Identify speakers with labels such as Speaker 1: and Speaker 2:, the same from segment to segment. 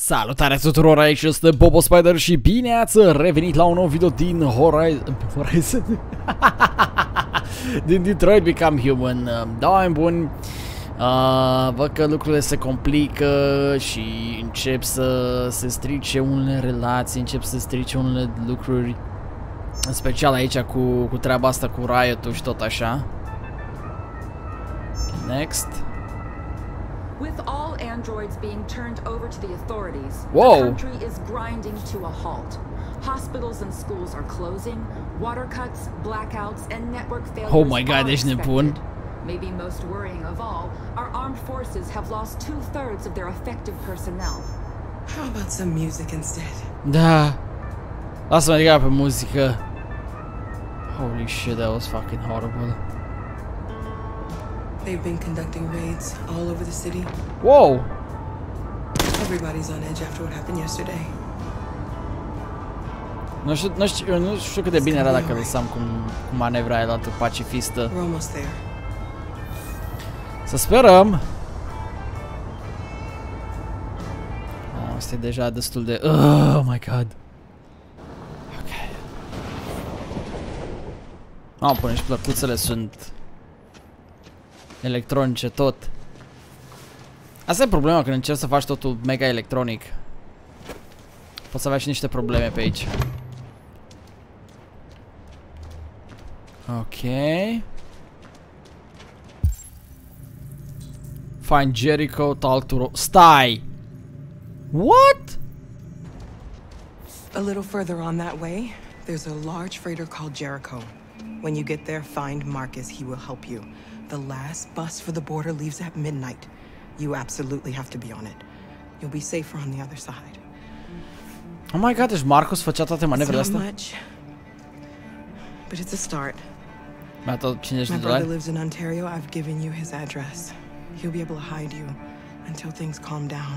Speaker 1: Salutare tuturor, aici este Bobo Spider și bine ați revenit la un nou video din Horizon din Detroit Become Human. Da, oameni buni, văd că lucrurile se complică și încep să se strice unele relații, încep să se strice unele lucruri, în special aici cu treaba asta cu Riot-ul și tot așa. Next.
Speaker 2: With all androids being turned over to the authorities,
Speaker 1: Whoa.
Speaker 2: the country is grinding to a halt. Hospitals and schools are closing, water cuts, blackouts, and network failures.
Speaker 1: Oh my god, ești nebun.
Speaker 2: Maybe most worrying of all, our armed forces have lost 2/3 of their effective personnel.
Speaker 3: How about some music instead?
Speaker 1: Da. Lasă-mă ridica pe muzică. Holy shit, that was fucking horrible.
Speaker 3: They've been conducting raids all over the city.
Speaker 1: Wow!
Speaker 3: Everybody's on edge after what happened yesterday.
Speaker 1: Nu știu cât de bine era dacă lăsam cu manevra aia dată pacifistă.
Speaker 3: We're almost there.
Speaker 1: Să sperăm! Asta e deja destul de... Oh my god! Ok. Până și plăcuțele sunt... electronice tot. Asta e problema când încerci să faci totul mega electronic. Poți să avea și niște probleme pe aici. Ok. Find Jericho, talk to Stai! What?
Speaker 3: A little further on that way, there's a large freighter called Jericho. When you get there, find Marcus. He will help you. The last bus for the border leaves at midnight. You absolutely have to be on it. You'll be safer on the other side.
Speaker 1: Oh my god, deci Marcus făcea toate manevrele astea?
Speaker 3: Much, but it's a start.
Speaker 1: Mi-a tot 50 de
Speaker 3: My
Speaker 1: dolari?
Speaker 3: brother lives in Ontario. I've given you his address. He'll be able to hide you until things calm down.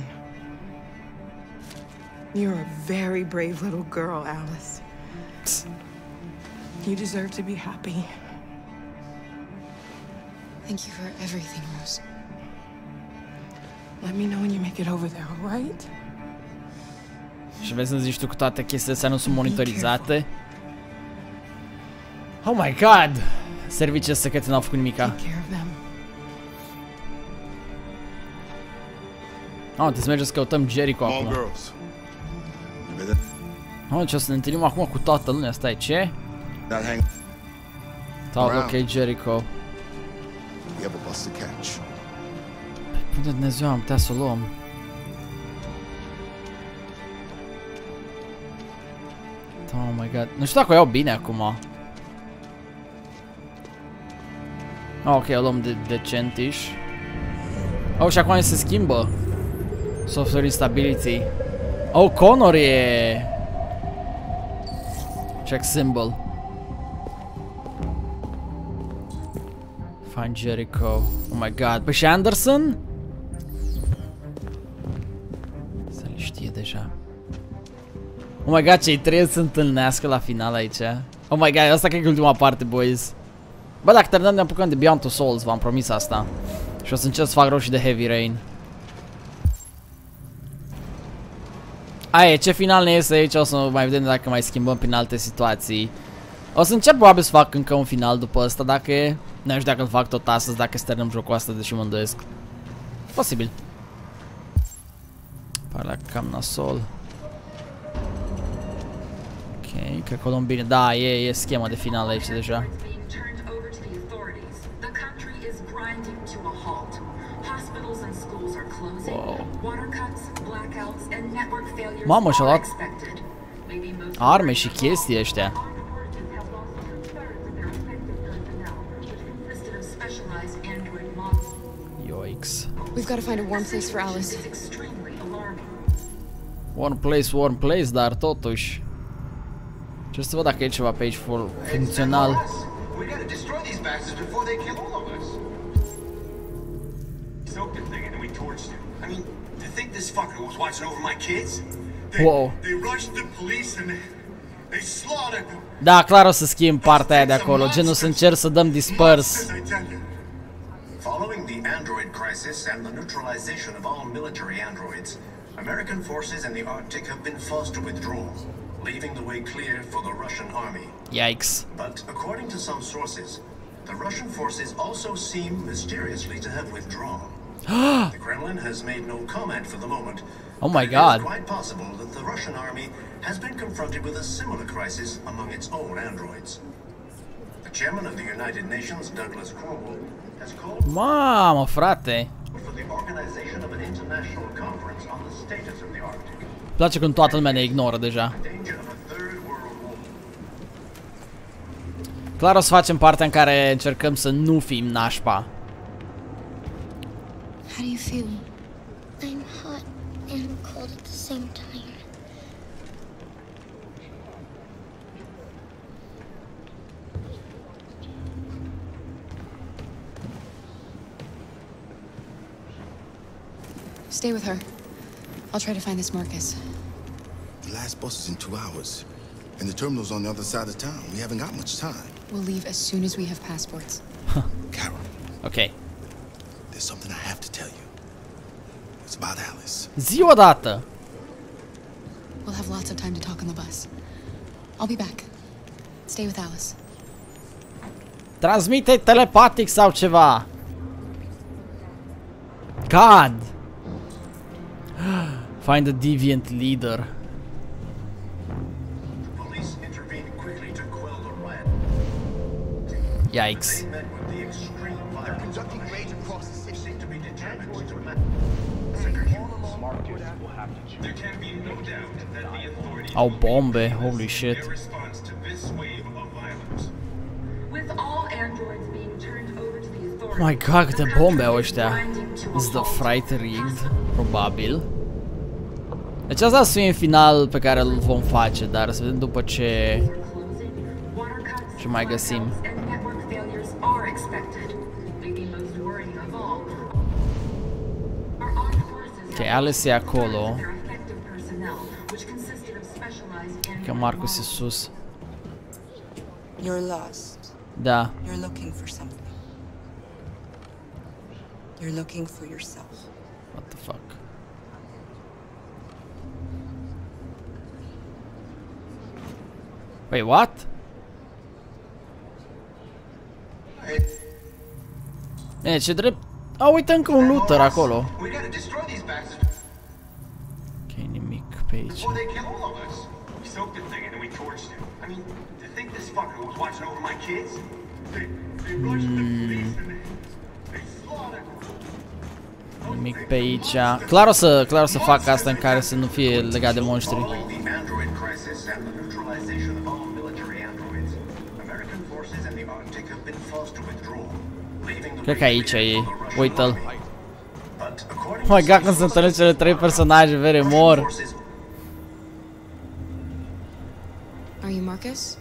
Speaker 3: You're a very brave little girl, Alice. You deserve to be happy.
Speaker 4: Thank you for everything, Rose.
Speaker 3: Let me know when you make it over there, all right?
Speaker 1: Și vezi să zici tu că toate chestiile astea nu sunt monitorizate? Oh my god! Servicii secrete n-au făcut nimica.
Speaker 3: Take care of them.
Speaker 1: Trebuie să mergem să căutăm Jericho acum. Ce o să ne întâlnim acum cu toată lumea, stai, ce? Ok, Jericho. Unde Dumnezeu am putea să o luăm? Oh my god. Nu știu dacă o iau bine acum. Ok, o luăm decentiș. Și acum se schimbă software instability. Connor e... Check symbol. Find Jericho. Oh my god. Păi și Anderson? Să le știe deja. Oh my god, cei trei se întâlnească la final aici. Oh my god, asta cred că e ultima parte, boys. Bă, dacă terminăm ne apucăm de Beyond Two Souls, v-am promis asta. Și o să încerc să fac rău și de Heavy Rain. Ce final ne iese aici, o să mai vedem dacă mai schimbăm prin alte situații. O să încerc probabil să fac încă un final după ăsta, dacă e... Nu știu dacă îl fac tot astăzi, dacă sternăm jocul ăsta, deși mă îndoiesc. Posibil. Pare la cam nasol. Ok, cred că o luăm bine. Da, e schema de final aici deja. Wow. Mamă, și-a luat arme și chestii ăștia. Yoix.
Speaker 4: We've got to find a warm place for Alice.
Speaker 1: Warm place, dar totuși. Ce să văd dacă e ceva pe aici funcțional. Wow. Da, clar o să schimb partea aia de acolo, genul să încerc să dăm disperse.
Speaker 5: Following the android crisis and the neutralization of all military androids, American forces in the Arctic have been forced to withdraw, leaving the way clear for the Russian army.
Speaker 1: Yikes.
Speaker 5: But according to some sources, the Russian forces also seem mysteriously to have withdrawn. The Kremlin has made no comment for the moment.
Speaker 1: Oh my
Speaker 5: It
Speaker 1: God.
Speaker 5: is quite possible that the Russian army has been confronted with a similar crisis among its own androids. The chairman of the United Nations, Douglas Cromwell, has called
Speaker 1: Mamă, frate.
Speaker 5: for the organization of an international conference on the status of the Arctic.
Speaker 1: Place când toată lumea ne ignoră deja.
Speaker 5: Danger of a third world war.
Speaker 1: Clar o să facem partea în care încercăm să nu fim nașpa.
Speaker 4: How do you feel?
Speaker 6: I'm hot and cold at the same time.
Speaker 4: Stay with her. I'll try to find this Marcus.
Speaker 7: The last bus is in 2 hours, and the terminal's on the other side of town. We haven't got much time.
Speaker 4: We'll leave as soon as we have passports.
Speaker 7: Carol,
Speaker 1: Ok.
Speaker 7: there's something I have to tell you. It's about Alice.
Speaker 1: Zi odată.
Speaker 4: We'll have lots of time to talk on the bus. I'll be back. Stay with Alice.
Speaker 1: Transmite telepatic sau ceva. God. Find a deviant leader.
Speaker 5: Police intervened quickly to quell the riot.
Speaker 1: Yikes.
Speaker 5: They met with the extreme violence. Conducting raids across the city seem to be determined to There can be no doubt that the authorities
Speaker 1: Au bombe, holy shit.
Speaker 5: their response to this wave of violence.
Speaker 2: With all androids being turned over to the authorities.
Speaker 1: Oh my God, câte bombe au ăștia.
Speaker 2: grinding to a
Speaker 1: Is the
Speaker 2: halt.
Speaker 1: fright rigged? Probabil. Deci asta să fie în final pe care îl vom face, dar să vedem după ce... Ce mai găsim. Ok, Alice e acolo. Că Marcus e sus.
Speaker 3: You're lost.
Speaker 1: Da.
Speaker 3: You're looking for something. You're looking for yourself.
Speaker 1: What the fuck? Wait, what? E, ce drept... A, uite încă un looter acolo.
Speaker 5: We gotta destroy these bastards
Speaker 1: Ok, nimic pe aici.
Speaker 5: before they kill all of us. We soaked the thing and then we torched it. I mean, to think this fucker was watching over my kids? They rushed the police and they slaughtered.
Speaker 1: Nimic pe aici. Clar o să fac asta în care să nu fie legat de monștri.
Speaker 5: Following the android crisis and the neutralization of all military androids, American forces in the Arctic have been forced to withdraw, leaving the
Speaker 1: Cred că aici e. Uite-l.
Speaker 5: But according
Speaker 1: Oh my God, când se întâlnesc cele trei personaje, vere mor.
Speaker 4: Are you Marcus?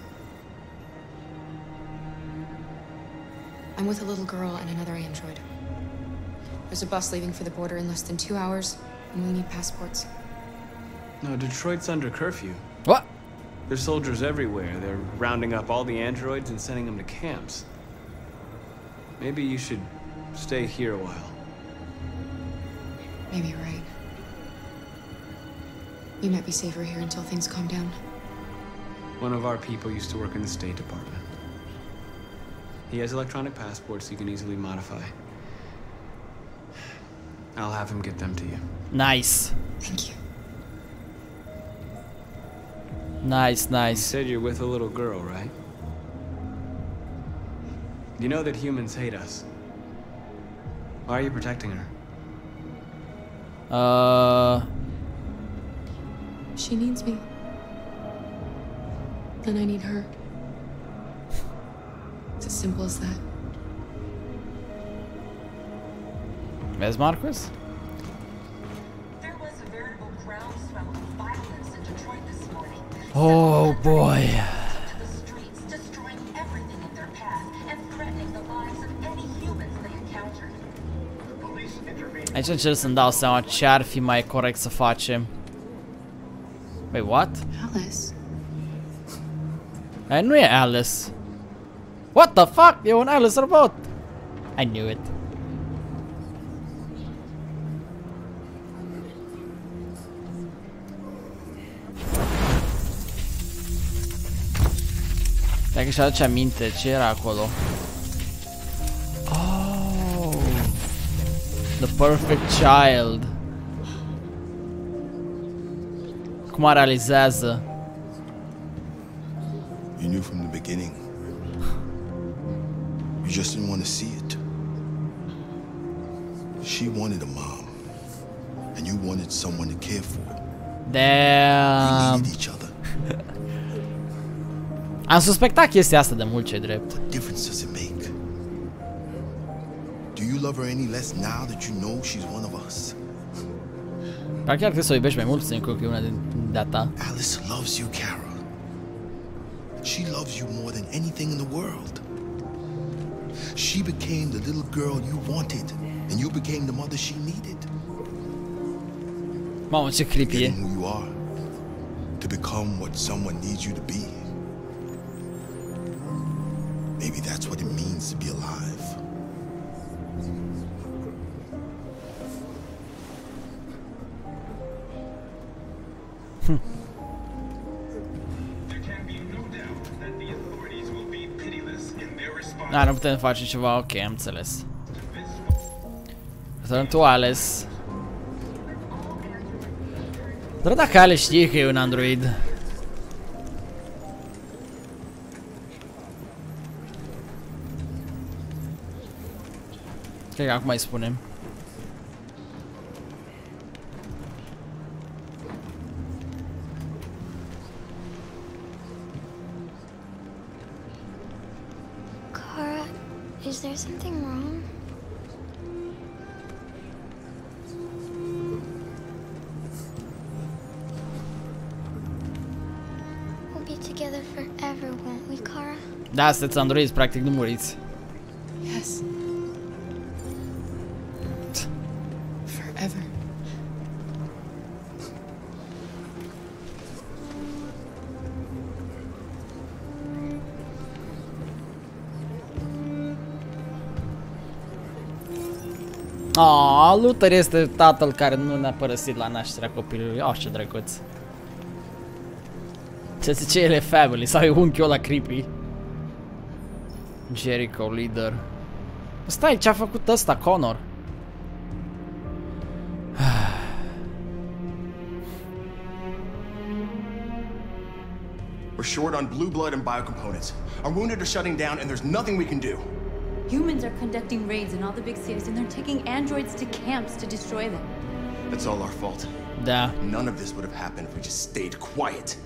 Speaker 4: I'm with a little girl and another android. There's a bus leaving for the border in less than 2 hours, and we need passports.
Speaker 8: No, Detroit's under curfew.
Speaker 1: What?
Speaker 8: There's soldiers everywhere. They're rounding up all the androids and sending them to camps. Maybe you should stay here a while.
Speaker 4: Maybe you're right. You might be safer here until things calm down.
Speaker 8: One of our people used to work in the State Department. He has electronic passports he can easily modify. I'll have him get them to you.
Speaker 1: Nice.
Speaker 4: Thank you.
Speaker 1: Nice,
Speaker 8: You
Speaker 1: nice.
Speaker 8: said you're with a little girl, right? You know that humans hate us. Why are you protecting her?
Speaker 4: She needs me. And I need her. It's as simple as that.
Speaker 1: Vezi, Marcus?
Speaker 2: There was a veritable groundswell of violence in Detroit this morning.
Speaker 1: Oh boy.
Speaker 2: To the streets, destroying everything in their path and threatening the lives of any humans they encountered.
Speaker 1: Aici încerc să-mi dau seama ce ar fi mai corect să facem. Wait, what?
Speaker 4: Alice.
Speaker 1: Aia nu e Alice. What the fuck? E un Alice robot. I knew it. Dacă își aduce aminte, ce era acolo? Oh, The Perfect Child. Cum realizează?
Speaker 7: You knew from the beginning. You just didn't want to see it. She wanted a mom, and you wanted someone to care for.
Speaker 1: Damn.
Speaker 7: You needed each other.
Speaker 1: Am suspectat chestia asta de mult, ce drept.
Speaker 7: What difference does it make? Do you love her any less now that you know she's one of us?
Speaker 1: Dar chiar trebuie să o iubești mai mult, să că e una din ta.
Speaker 7: Alice loves you, Kara. She loves you more than anything in the world. She became the little girl you wanted, and you became the mother she needed.
Speaker 1: Mamă, ce creepy e.
Speaker 7: Getting who you are, to become what someone needs you to be. Maybe that's what it means to be alive.
Speaker 1: Da, nu putem face ceva, ok, am înțeles. Return to Alice. Dar dacă Alice știe că e un android. Cred că acum îi spunem.
Speaker 6: Kara, is there something wrong? We'll be together forever, won't we, Kara?
Speaker 1: Da, sunteți androizi, practic nu muriți.
Speaker 3: Yes. Forever.
Speaker 1: Oh, Luther este tatăl care nu ne-a părăsit la nașterea copilului. Oh, ce drăguț. Ce zice el e family sau e unchiul ăla creepy. Jericho leader. Stai, ce-a făcut ăsta, Connor?
Speaker 9: We're short on blue blood and biocomponents. Our wounded are shutting down and there's nothing we can do.
Speaker 10: Humans are conducting raids in all the big cities and they're taking androids to camps to destroy them.
Speaker 9: That's all our fault.
Speaker 1: Da.
Speaker 9: None of this would have happened if we just stayed quiet.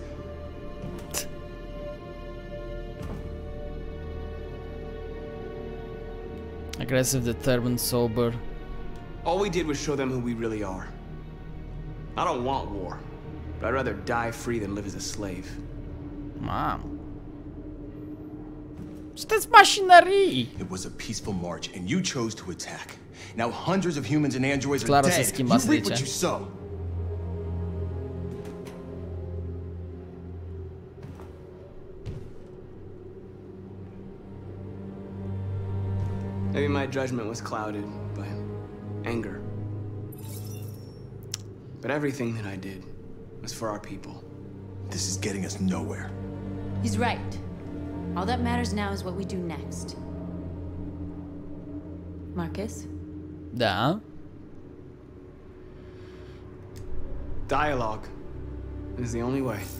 Speaker 1: Aggressive, determined, sober.
Speaker 8: All we did was show them who we really are. I don't want war, but I'd rather die free than live as a slave.
Speaker 1: Mamă. Sunteți mașinării!
Speaker 9: It was a peaceful march and you chose to attack. Now hundreds of humans and androids
Speaker 1: Clar
Speaker 9: are
Speaker 1: o să
Speaker 9: dead.
Speaker 1: schimb
Speaker 9: You
Speaker 1: asta
Speaker 9: reap
Speaker 1: aici.
Speaker 9: what you sow.
Speaker 8: Maybe my judgment was clouded by anger. But everything that I did was for our people.
Speaker 9: This is getting us nowhere.
Speaker 10: He's right. All that matters now is what we do next. Marcus?
Speaker 1: Da.
Speaker 8: Dialogue is the only way.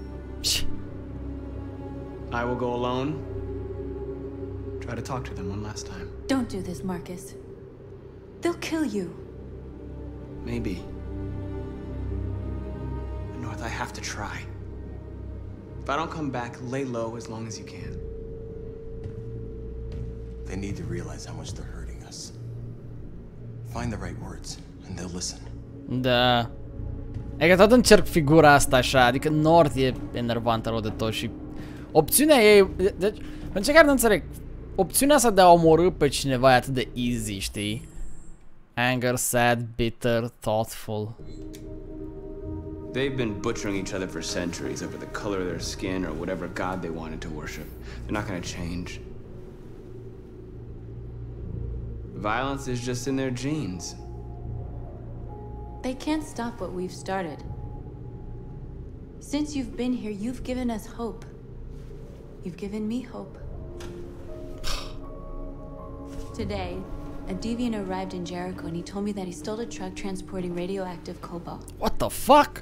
Speaker 8: I will go alone. Try to talk to them one last time.
Speaker 10: Don't do this, Marcus. They'll kill you.
Speaker 8: Maybe. But North, I have to try. If I don't come back, lay low as long as you can.
Speaker 9: They need to realize how much they're hurting us. Find the right words, and they'll listen.
Speaker 1: Da. E că tot încerc figura asta așa, adică North e enervantă rău de tot și opțiunea ei, deci, în ce care nu înțeleg, opțiunea asta de a omorâ pe cineva e atât de easy, știi? Anger, sad, bitter, thoughtful.
Speaker 8: They've been butchering each other for centuries over the color of their skin or whatever god they wanted to worship. They're not gonna change. Violence is just in their genes.
Speaker 10: They can't stop what we've started. Since you've been here, you've given us hope. You've given me hope. Today, a deviant arrived in Jericho and he told me that he stole a truck transporting radioactive cobalt.
Speaker 1: What the fuck?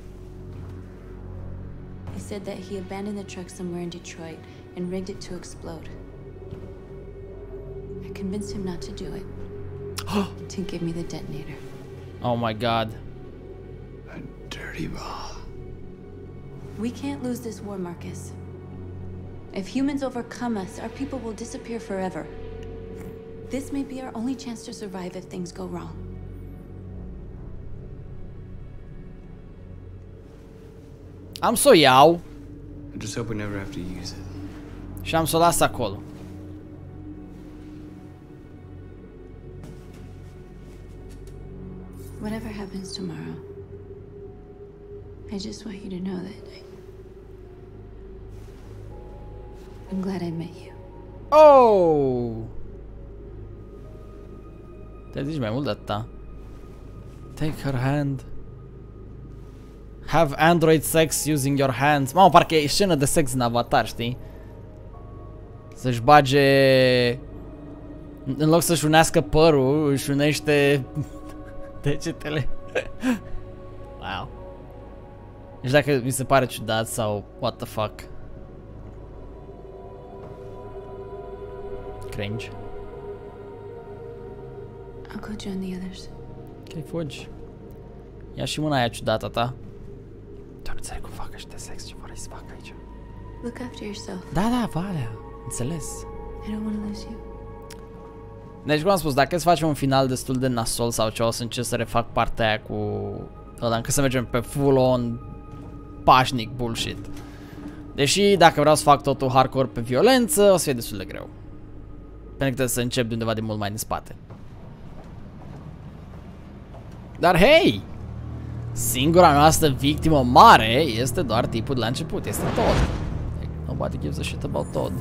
Speaker 10: He said that he abandoned the truck somewhere in Detroit and rigged it to explode. I convinced him not to do it. To give me the detonator.
Speaker 1: Oh my god.
Speaker 8: A dirty bomb.
Speaker 10: We can't lose this war, Marcus. If humans overcome us, our people will disappear forever. This may be our only chance to survive if things go wrong.
Speaker 1: Am să o iau.
Speaker 8: I just hope we never have to use it.
Speaker 1: Și am să o las acolo.
Speaker 10: Whatever happens tomorrow, I just want you to know that I'm glad I met you.
Speaker 1: Oh! Te zici mai mult de atâta. Take her hand. Have android sex using your hands. Mamă, parcă e scenă de sex în Avatar, știi? Să-și bage... În loc să-și unească părul, își unește degetele. Wow. Deci dacă mi se pare ciudat sau what the fuck. Cringe.
Speaker 10: I'll go join the others.
Speaker 1: Ok, fugi. Ia și mâna aia ciudată ta. Doar înțeleg cum fac ăștia sex, ce vor să fac aici.
Speaker 10: Look after yourself.
Speaker 1: Da, Valea. Înțeles.
Speaker 10: I don't want to lose you.
Speaker 1: Deci, cum am spus, dacă îți facem un final destul de nasol sau ceva, o să încerc să refac partea aia cu ăla, încât să mergem pe full-on pașnic bullshit. Deși, dacă vreau să fac totul hardcore pe violență, o să fie destul de greu. Pentru că trebuie să încep de undeva de mult mai în spate. Dar hei! Singura noastră victimă mare este doar tipul de la început, este Todd. Nobody gives a shit about Todd.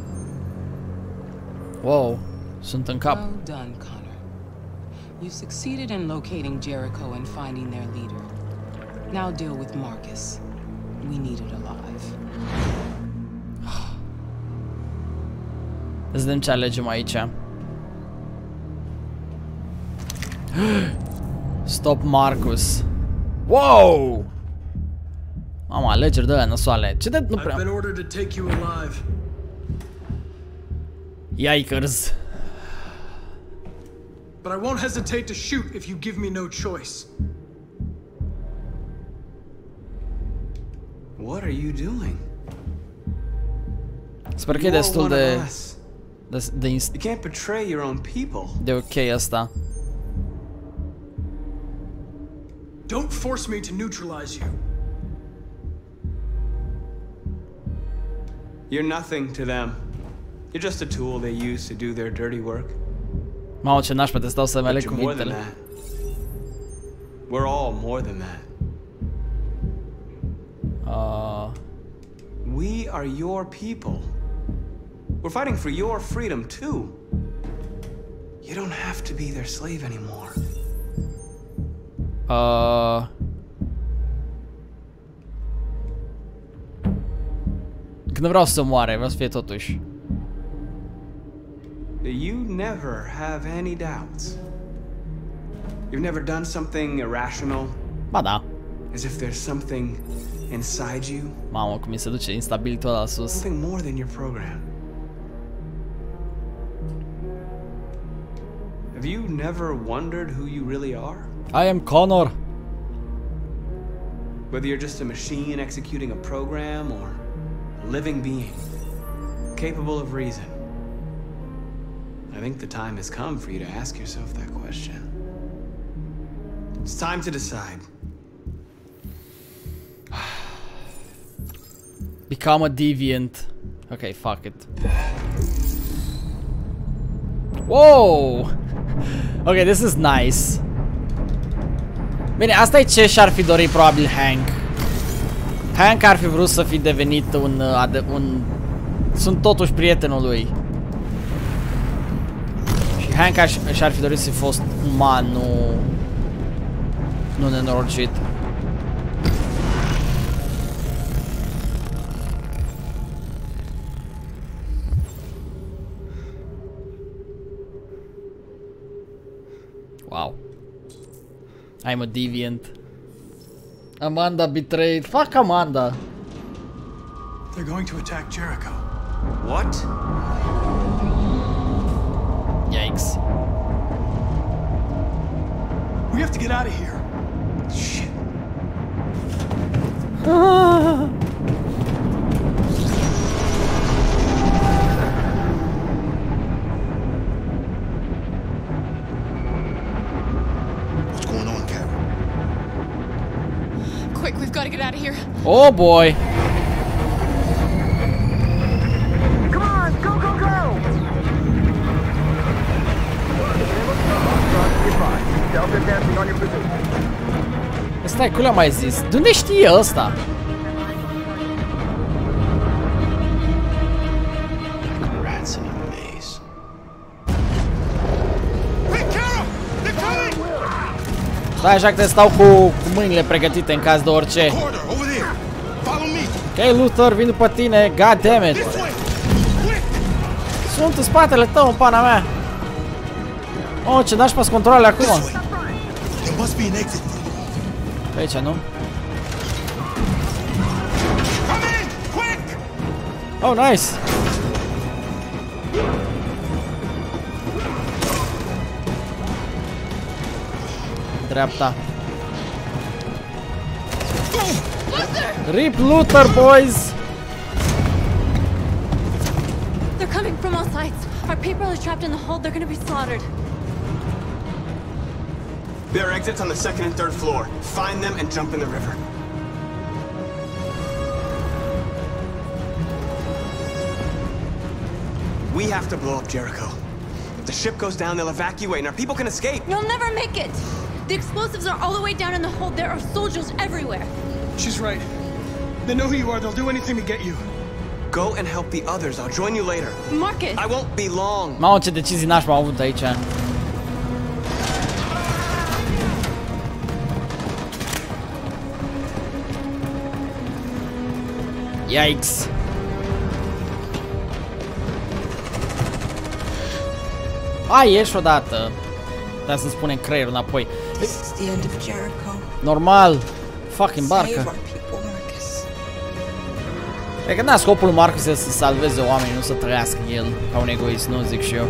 Speaker 1: Wow, sunt în cap.
Speaker 3: Well done, Connor. You succeeded in locating Jericho and finding their leader. Now deal with Marcus. We need it alive.
Speaker 1: Să vedem ce alegem aici. Stop Marcus. Wow! Mama, alegeri de aia nasoale. Ce de nu prea... Yikers.
Speaker 11: But I won't hesitate to shoot if you give me no choice.
Speaker 8: What are you doing?
Speaker 1: Sper că e destul de...
Speaker 8: You can't betray your own people.
Speaker 1: De ok asta.
Speaker 11: Don't force me to neutralize you.
Speaker 8: You're nothing to them. You're just a tool they use to do their dirty work.
Speaker 1: Mamă, ce nașpa, te stau să-mi aleg cuvintele.
Speaker 8: We're all more than that. We are your people. We're fighting for your freedom too. You don't have to be their slave anymore.
Speaker 1: Când vreau să moare, vreau să fie totuși.
Speaker 8: You never have any doubts. You've never done something irrational.
Speaker 1: Ba da.
Speaker 8: As if there's something inside you.
Speaker 1: Mamă, cum mi se duce instabilitul ăla sus.
Speaker 8: Something more than your program. Have you never wondered who you really are?
Speaker 1: I am Connor.
Speaker 8: Whether you're just a machine executing a program or a living being, capable of reason. I think the time has come for you to ask yourself that question. It's time to decide.
Speaker 1: Become a deviant. Okay, fuck it. Whoa! Okay, this is nice. Bine, asta e ce și-ar fi dorit probabil Hank. Hank ar fi vrut să fi devenit un... Sunt totuși prietenul lui. Și Hank și-ar fi dorit să fi fost uman, nu nenorocit. I'm a deviant. Amanda betrayed. Fuck Amanda.
Speaker 11: They're going to attack Jericho.
Speaker 8: What?
Speaker 1: Yikes.
Speaker 11: We have to get out of here. Shit.
Speaker 7: What's going on, Kara?
Speaker 4: Quick, we've got to get out of here.
Speaker 1: Oh boy.
Speaker 12: Come on, go, go, go! Self-advancing on your position.
Speaker 1: Stai, cum le-am mai zis? De unde știe ăsta?
Speaker 7: Rats in a maze.
Speaker 1: Stai așa că te stau cu mâinile pregătite în caz de orice. Ok, Luther, vin după tine. God damn it. Sunt în spatele tău, în pana mea. Oh, ce nașpa-s controlele acum. Pe aici, nu? Oh, nice! Dreapta. Rip Luther, boys!
Speaker 10: They're coming from all sides. Our people are trapped in the hold. They're gonna be slaughtered.
Speaker 8: There are exits on the second and third floor. Find them and jump in the river. We have to blow up Jericho. If the ship goes down, they'll evacuate and our people can escape.
Speaker 10: You'll never make it! The explosives are all the way down in the hold. There are soldiers everywhere.
Speaker 11: She's right. They know who you are. They'll do anything to get you.
Speaker 8: Go and help the others. I'll join you later.
Speaker 10: Marcus!
Speaker 8: I won't be long.
Speaker 1: Mamă, ce decizii nașpa am avut aici. Yikes. Hai, ieși odată. Dar să-mi spunem creierul înapoi. Normal. Fucking barcă. Cred că da, scopul lui Marcus este să salveze oamenii, nu să trăiască el ca un egoist, nu zic și eu.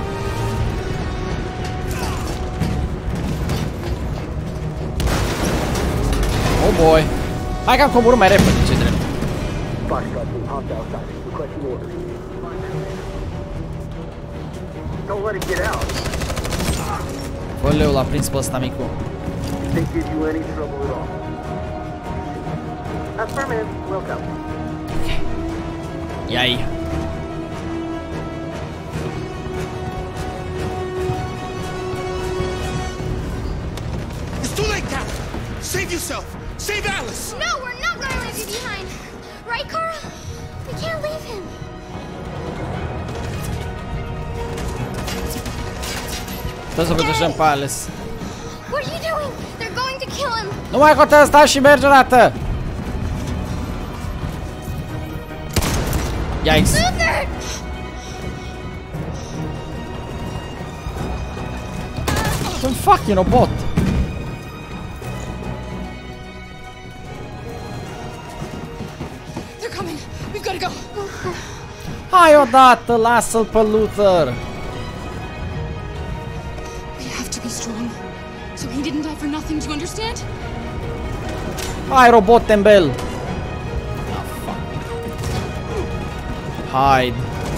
Speaker 1: Oh boy. Hai că am coborât mai repede, ce drept. Bă, leu, l-a prins pe ăsta micu. Yay.
Speaker 7: It's too late, Kara! Save yourself! Save Alice!
Speaker 6: No, we're not gonna leave you behind. Right, Kara? We can't leave him.
Speaker 1: Trebuie să protejăm pe Alice.
Speaker 6: What are you doing? They're going to kill him.
Speaker 1: Nu mai contează, stau și merge o dată. Yikes.
Speaker 6: Luther!
Speaker 1: Sunt fucking robot.
Speaker 4: They're coming. We've got to go.
Speaker 1: Hai odată, lasă-l pe Luther.
Speaker 4: We have to be strong. So he didn't die for nothing, do you understand?
Speaker 1: Hai, robot tembel. Hide.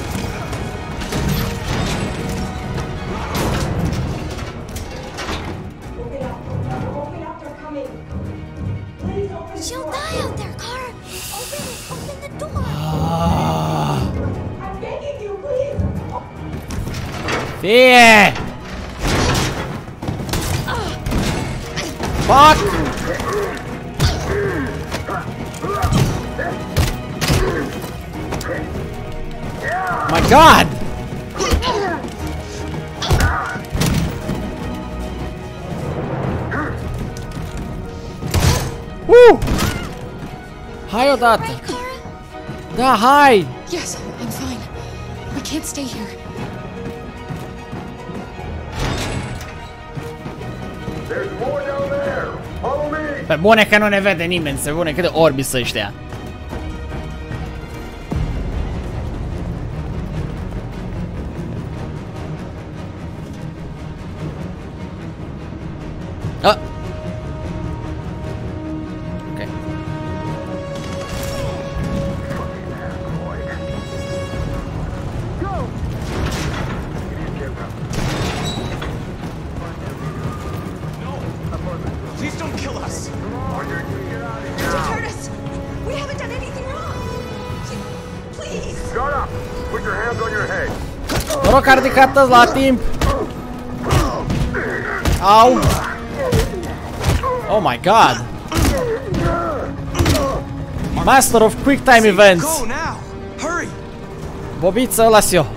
Speaker 6: She'll die out there, Kara. Open the door. I'm begging you, please.
Speaker 1: Fie! Fuck! My God! Woo! Hai odată! Da, hai!
Speaker 4: Yes, I'm fine. We can't stay here.
Speaker 12: There's more down there.
Speaker 1: Pe bune că nu ne vede nimeni, se bune cât de orbi sunt ăștia. Ah. Ok.
Speaker 8: Please don't kill us.
Speaker 6: Curtis, we haven't done anything wrong. Please.
Speaker 12: Shut up. Put your hands on your head.
Speaker 1: Noroc că a ridicat la timp. Au. Oh my god. Master of quick time events.
Speaker 8: Go now. Hurry.
Speaker 1: Bobiță, las eu.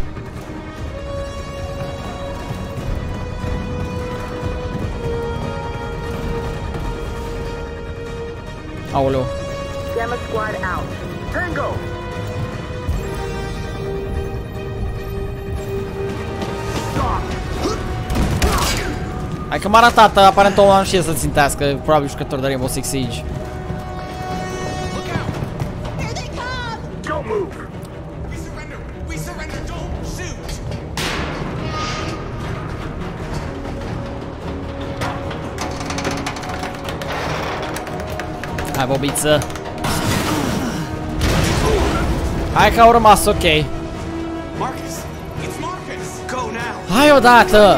Speaker 1: Aoleu.
Speaker 12: Gamma squad out. Tango.
Speaker 1: Hai că m-a ratat, aparent omul am știe să țintească, probabil jucător de Rainbow Six Siege.
Speaker 12: Don't move.
Speaker 8: We surrender. We surrender. Don't shoot.
Speaker 1: Hai, bobiță. Hai că au rămas ok.
Speaker 8: Marcus. It's Marcus. Go now.
Speaker 1: Hai odată.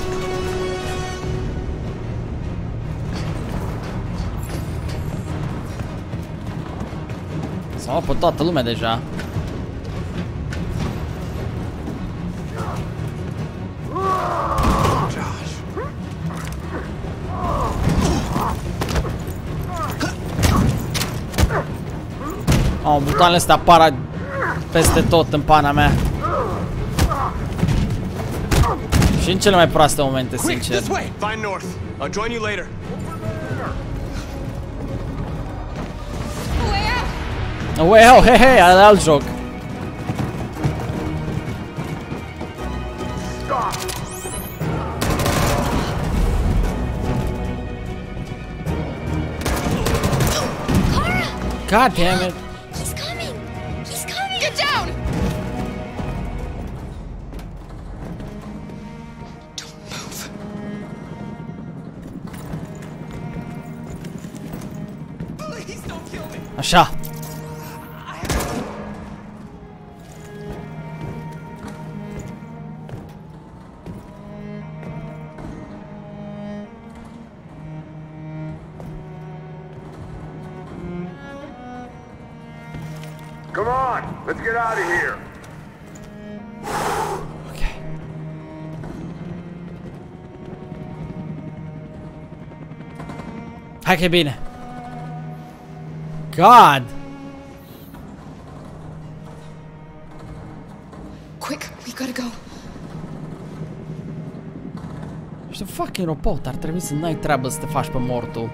Speaker 1: S-a luat pe toată lumea deja. Oh, butoanele astea apar peste tot în pana mea. Și în cele mai proaste momente, sincer.
Speaker 8: Find North. I'll join you later.
Speaker 1: Wow, he he, alt joc. God damn it.
Speaker 6: He's coming. He's coming. Get down.
Speaker 3: Don't move.
Speaker 8: Please don't kill me.
Speaker 1: Așa.
Speaker 12: Come on. Let's get out of here.
Speaker 1: Okay. Hai că e bine. God.
Speaker 4: Quick, we gotta go.
Speaker 1: Ești un fucking robot, ar trebui să n-ai treabă să te faci pe mortul.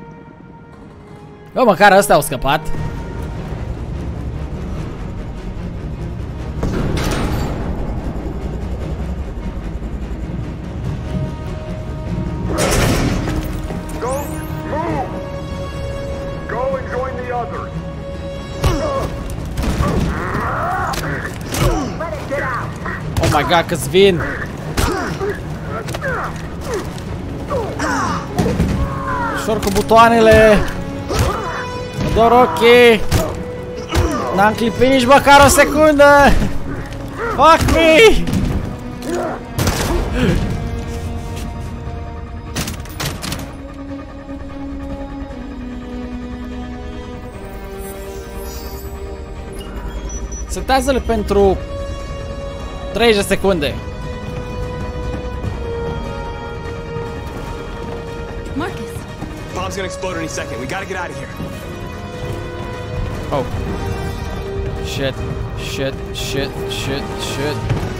Speaker 1: Bă, măcar ăstea au scăpat. Oh my god, că-ți vin! Ușor cu butoanele! Mă dor ochii! N-am clipit nici măcar o secundă! Fuck me! Setează-le pentru 30 de secunde.
Speaker 10: Marcus.
Speaker 8: Bomb's gonna explode any second. We gotta get out of here.
Speaker 1: Oh. Shit. Shit. Shit. Shit. Shit.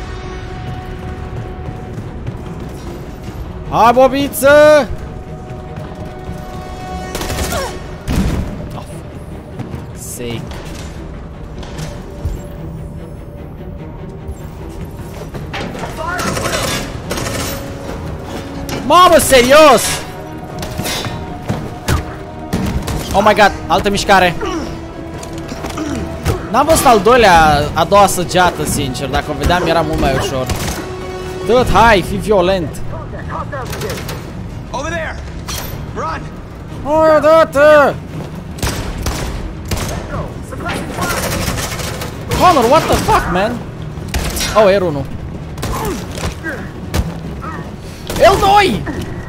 Speaker 1: Hai, bobiță! Oh, for sake. Mamă, serios! Oh my god, altă mișcare. N-am văzut a doua săgeată, sincer. Dacă o vedeam era mult mai ușor. Dă-t, hai, fii violent.
Speaker 8: Over there. Run.
Speaker 1: Oh, dă-te! Connor, what the fuck, man? Oh, era unul. L2!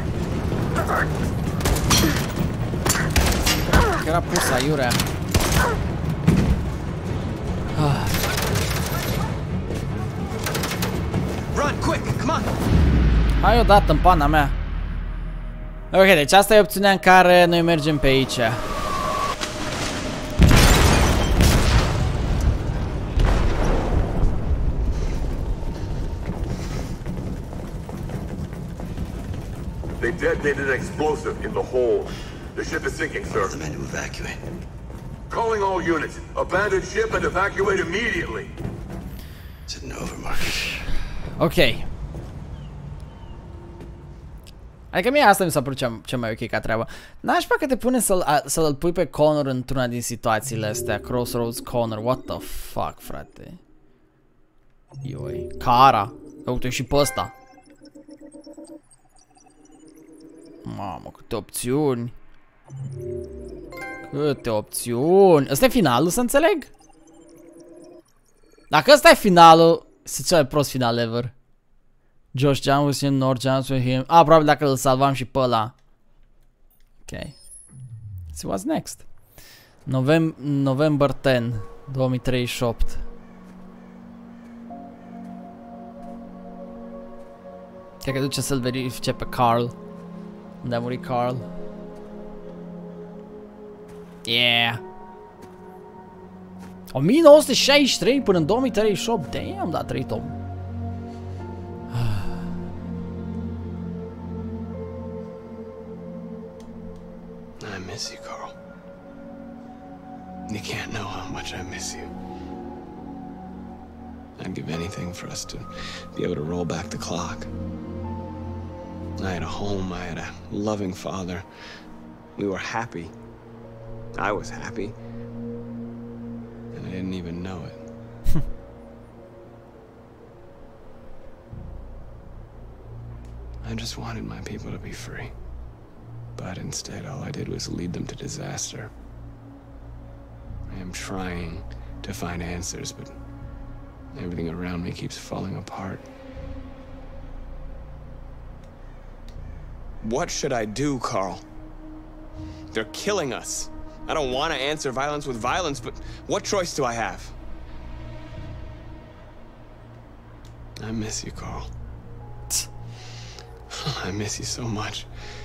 Speaker 1: Era pusă aiurea.
Speaker 8: Run, quick, come on.
Speaker 1: Hai odată în pana mea. Ok, deci asta e opțiunea în care noi mergem pe aici.
Speaker 12: They detonated an explosive in the hold. The ship is sinking, sir.
Speaker 7: The men to evacuate.
Speaker 12: Calling all units. Abandon ship and evacuate immediately.
Speaker 7: It's over, Marcus.
Speaker 1: Ok. Adică mie asta mi s-a părut cea mai ok ca treabă. N-aș că te pune să-l pui pe Connor într-una din situațiile astea. Crossroads Connor, what the fuck, frate. Ioi. Cara. Uite și pe ăsta. Mamă, câte opțiuni. Câte opțiuni. Ăsta e finalul, să înțeleg? Dacă ăsta e finalul, este cel mai prost final ever. Josh John with him, North Jones with him. Ah, probabil dacă îl salvam și pe ăla. Ok. Let's see what's next. November 10, 2038. Cred că duce să-l verifice pe Carl. Unde a murit Carl. Yeah. 1963 până în 2038. Damn, da, 3 tom.
Speaker 8: I miss you, Carl. You can't know how much I miss you. I'd give anything for us to be able to roll back the clock. I had a home, I had a loving father. We were happy. I was happy. And I didn't even know it. I just wanted my people to be free. But instead, all I did was lead them to disaster. I am trying to find answers, but everything around me keeps falling apart. What should I do, Carl? They're killing us. I don't want to answer violence with violence, but what choice do I have? I miss you, Carl. I miss you so much.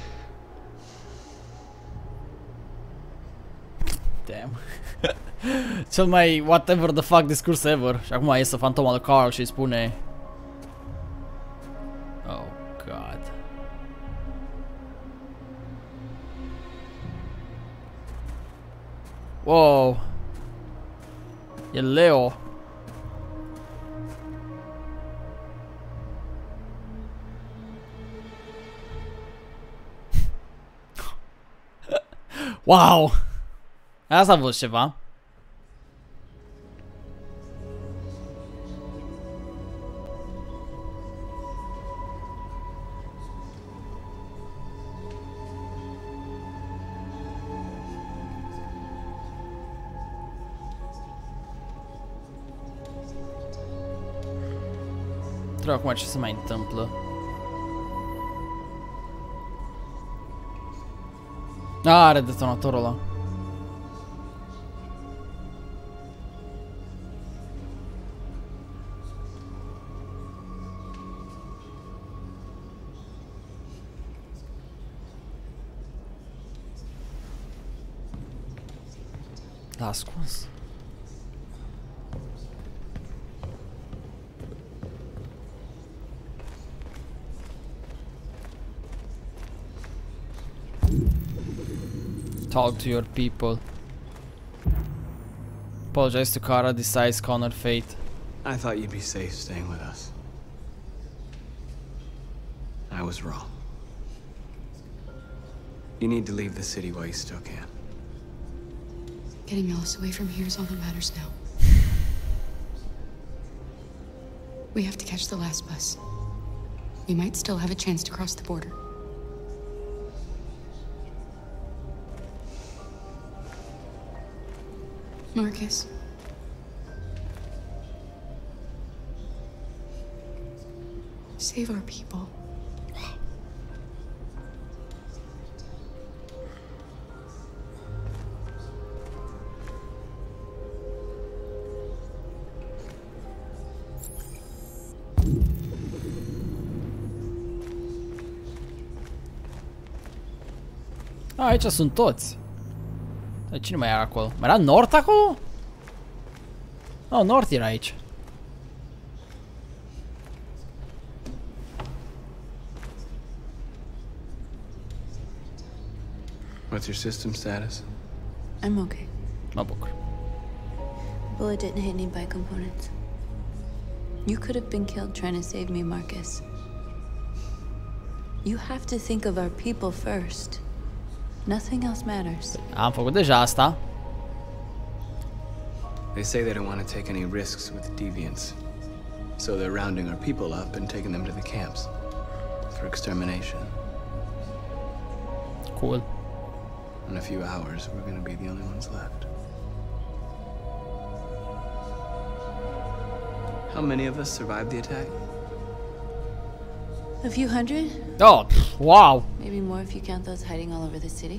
Speaker 1: Damn. Cel mai whatever the fuck discurs ever. Și acum iese fantoma lui Carl și îi spune... Oh, God. Wow. E Leo. Wow. Asta a fost ceva. Trebuie acum ce se mai întâmplă. Are detonatorul ăla. L-a ascuns. Talk to your people. Apologize to Kara, decides Connor fate.
Speaker 8: I thought you'd be safe staying with us. I was wrong. You need to leave the city while you still can.
Speaker 4: Getting Alice away from here is all that matters now. We have to catch the last bus. We might still have a chance to cross the border. Marcus. Save our people.
Speaker 1: Aici sunt toți. Dar cine mai era acolo? Mai era Nort acolo? Oh, Nort era aici.
Speaker 8: What's your system status?
Speaker 10: I'm okay.
Speaker 1: Mă bucur.
Speaker 10: Bullet didn't hit any bicomponents. You could have been killed trying to save me, Marcus. You have to think of our people first. Nothing else matters.
Speaker 1: Am făcut deja asta.
Speaker 8: They say they don't want to take any risks with deviants. So they're rounding our people up and taking them to the camps for extermination.
Speaker 1: Cool.
Speaker 8: In a few hours, we're going to be the only ones left. How many of us survived the attack?
Speaker 10: A few hundred?
Speaker 1: Oh, wow.
Speaker 10: Maybe more if you count those hiding all over the city.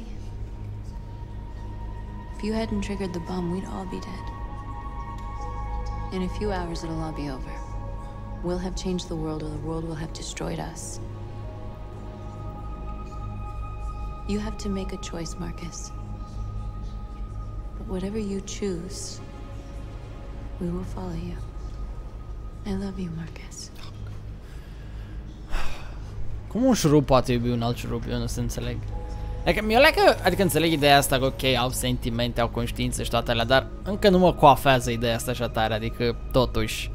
Speaker 10: If you hadn't triggered the bomb, we'd all be dead. In a few hours, it'll all be over. We'll have changed the world, or the world will have destroyed us. You have to make a choice, Marcus. But whatever you choose, we will follow you. I love you, Marcus.
Speaker 1: Cum un șurub poate iubi un alt șurub? Eu nu se înțeleg. Adică înțeleg ideea asta că ok, au sentimente, au conștiință și toate alea, dar încă nu mă coafează ideea asta așa tare, adică totuși.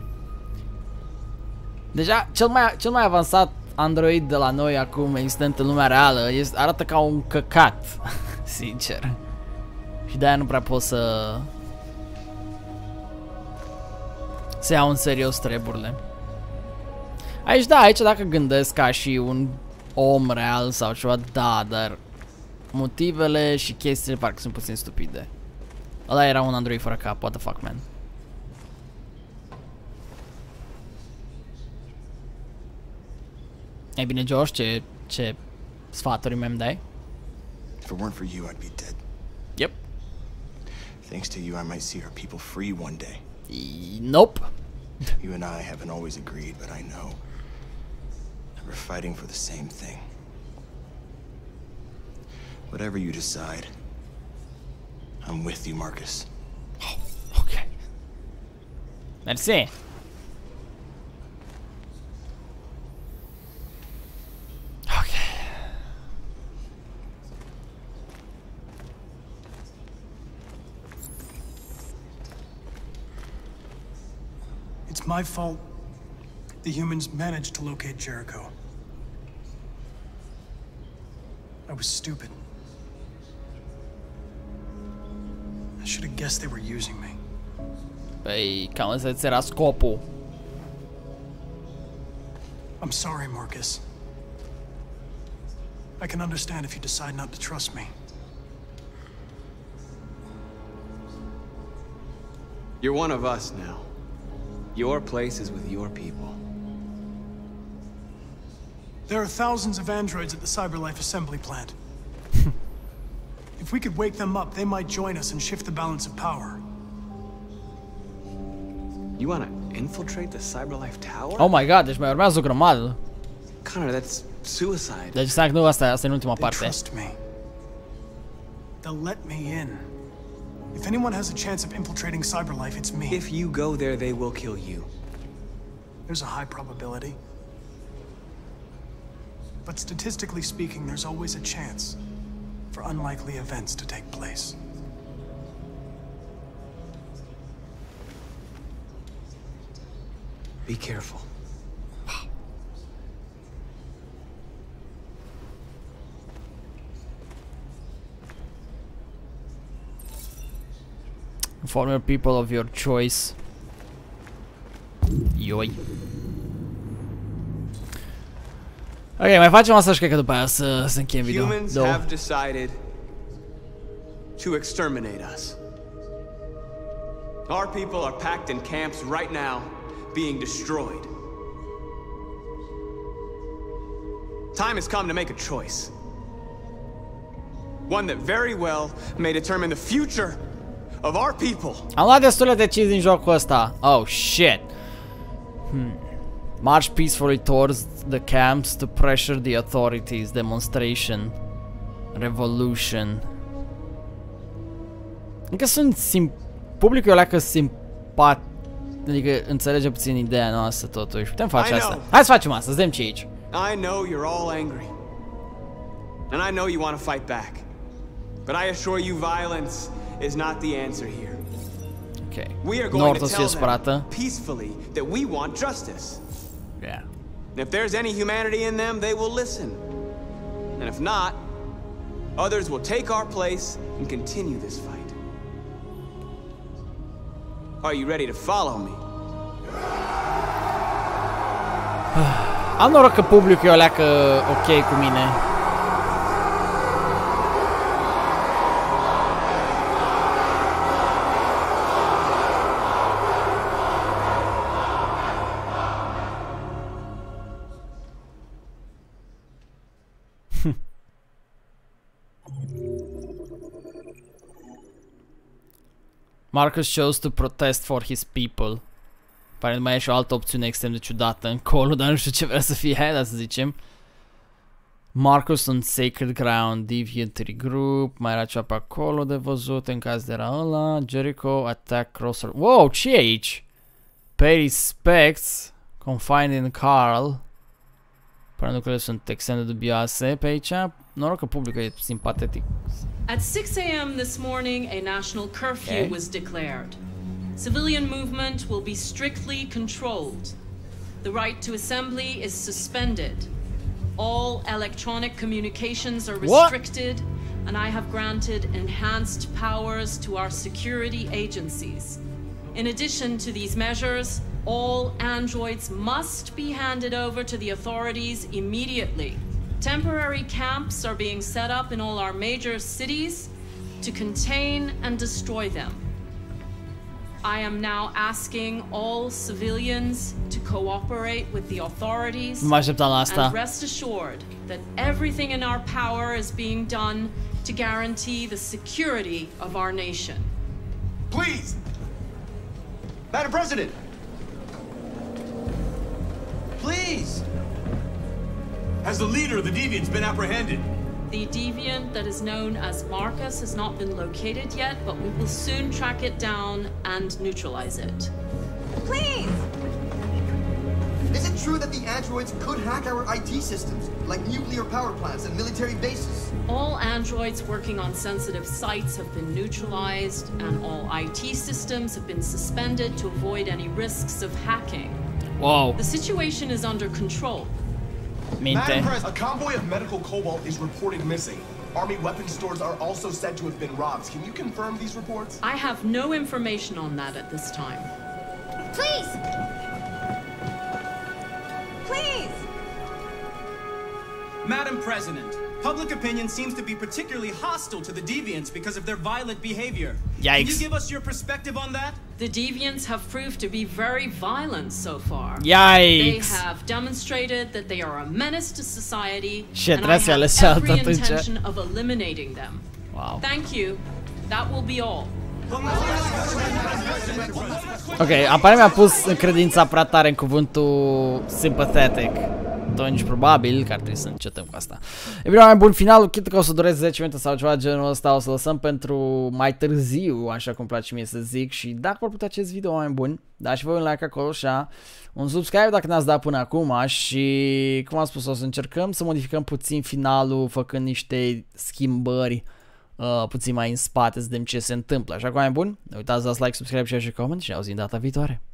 Speaker 1: Deja, cel mai avansat android de la noi acum existent în lumea reală arată ca un căcat, sincer. Și de-aia nu prea pot să iau în serios treburile. Aici da, aici dacă gândesc ca și un om real sau ceva, da, dar motivele și chestiile parcă sunt puțin stupide. Ăla era un android fără cap, what the fuck, man. Ei bine, Josh, ce sfaturi mi-mi dai?
Speaker 9: If it weren't for you, I'd be dead.
Speaker 1: Yep.
Speaker 9: Thanks to you, I might see our people free one day.
Speaker 1: Nope.
Speaker 9: You and I haven't always agreed, but I know that we're fighting for the same thing. Whatever you decide, I'm with you, Marcus.
Speaker 1: Oh, okay. Merci.
Speaker 11: It's my fault the humans managed to locate Jericho. I was stupid. I should have guessed they were using me.
Speaker 1: Păi, cam ăsta era scopul.
Speaker 11: I'm sorry, Marcus. I can understand if you decide not to trust me.
Speaker 8: You're one of us now. Your place is with your people.
Speaker 11: There are thousands of androids at the CyberLife assembly plant. If we could wake them up, they might join us and shift the balance of power.
Speaker 8: You want to infiltrate the CyberLife tower?
Speaker 1: Oh my god, deci mai urmează o grămadă.
Speaker 8: Connor, that's suicide.
Speaker 1: Deci să nu, asta e în ultima parte.
Speaker 11: Trust me. They'll let me in. If anyone has a chance of infiltrating CyberLife, it's me.
Speaker 8: If you go there, they will kill you.
Speaker 11: There's a high probability. But statistically speaking, there's always a chance for unlikely events to take place.
Speaker 8: Be careful.
Speaker 1: Inform your people of your choice. Ioi. Ok, mai facem asta și cred că după aia să se încheie video.
Speaker 8: Humans have decided to exterminate us. Our people are packed in camps right now, being destroyed. Time has come to make a choice. One that very well may determine the future of our people.
Speaker 1: Am luat destule decizii în jocul ăsta. Oh, shit. March peacefully towards the camps to pressure the authorities. Demonstration. Revolution. Încă sunt publicul ăla că simpat. Adică înțelege puțin ideea noastră totuși. Putem face asta. Hai să facem asta, să vedem ce e aici.
Speaker 8: I know you're all angry. And I know you want to fight back. But I assure you violence is not the answer here.
Speaker 1: Okay.
Speaker 8: We are going to tell them peacefully that we want justice.
Speaker 1: Yeah.
Speaker 8: And if there's any humanity in them, they will listen. And if not, others will take our place and continue this fight. Are you ready to follow me?
Speaker 1: Am noroc că publicul e o leacă ok cu mine. Marcus chose to protest for his people. Pare mai e și o altă opțiune extrem de ciudată încolo, dar nu știu ce vrea să fie aia, să zicem. Marcus on Sacred Ground, Deviantry Group, mai era ceva pe acolo de văzut, în caz de era ăla. Jericho, Attack, Crosser. Wow, ce e aici? Pay respects, confined in Carl. Pare lucrurile sunt extrem de dubioase pe aici. Noroc că publicul e simpatetic.
Speaker 13: At 6 a.m. this morning, a national curfew was declared. Civilian movement will be strictly controlled. The right to assembly is suspended. All electronic communications are restricted, and I have granted enhanced powers to our security agencies. In addition to these measures, all androids must be handed over to the authorities immediately. Temporary camps are being set up in all our major cities to contain and destroy them. I am now asking all civilians to cooperate with the authorities and rest assured that everything in our power is being done to guarantee the security of our nation.
Speaker 9: Please! Madam President! Please! Has the leader of the Deviants been apprehended?
Speaker 13: The deviant that is known as Marcus has not been located yet, but we will soon track it down and neutralize it.
Speaker 14: Please! Is it true that the androids could hack our IT systems, like nuclear power plants and military bases?
Speaker 13: All androids working on sensitive sites have been neutralized, and all IT systems have been suspended to avoid any risks of hacking.
Speaker 1: Wow.
Speaker 13: The situation is under control.
Speaker 9: Madam President, a convoy of medical cobalt is reported missing. Army weapons stores are also said to have been robbed. Can you confirm these reports?
Speaker 13: I have no information on that at this time.
Speaker 6: Please!
Speaker 14: Please!
Speaker 15: Madam President, public opinion seems to be particularly hostile to the Deviants because of their violent behavior.
Speaker 1: Yikes.
Speaker 15: Can you give us your perspective on that?
Speaker 13: The Deviants have proved to be very violent so far.
Speaker 1: Yikes.
Speaker 13: They have demonstrated that they are a menace to society,
Speaker 1: Shit,
Speaker 13: and I have every intention of eliminating them.
Speaker 1: Wow.
Speaker 13: Thank you. That will be all.
Speaker 1: Ok, apare mi-a pus credința prea tare în cuvântul sympathetic. Atunci probabil că ar trebui să încetăm cu asta. E bine, mai bun, finalul, chit că o să dureze 10 minute sau ceva genul ăsta, o să lăsăm pentru mai târziu, așa cum place mie să zic. Și dacă vă plăcea acest video, mai bun, dați și voi un like acolo și un subscribe dacă n-ați dat până acum. Și cum am spus, o să încercăm să modificăm puțin finalul, făcând niște schimbări puțin mai în spate, să vedem ce se întâmplă. Așa că mai bun, nu uitați să dați like, subscribe, share și comment și ne auzim data viitoare.